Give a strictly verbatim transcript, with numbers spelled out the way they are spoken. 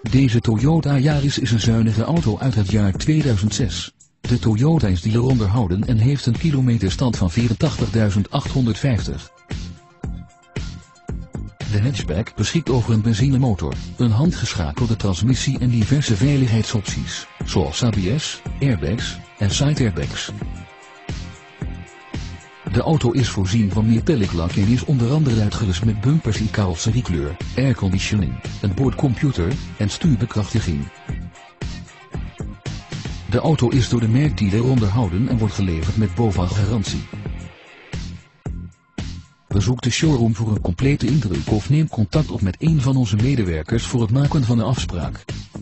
Deze Toyota Yaris is een zuinige auto uit het jaar tweeduizend zes. De Toyota is dealer onderhouden en heeft een kilometerstand van vierentachtigduizend achthonderdvijftig. De hatchback beschikt over een benzinemotor, een handgeschakelde transmissie en diverse veiligheidsopties, zoals A B S, airbags en side airbags. De auto is voorzien van metallic lak en is onder andere uitgerust met bumpers in carrosseriekleur, airconditioning, een boordcomputer en stuurbekrachtiging. De auto is door de merkdealer onderhouden en wordt geleverd met BOVAG garantie. Bezoek de showroom voor een complete indruk of neem contact op met een van onze medewerkers voor het maken van een afspraak.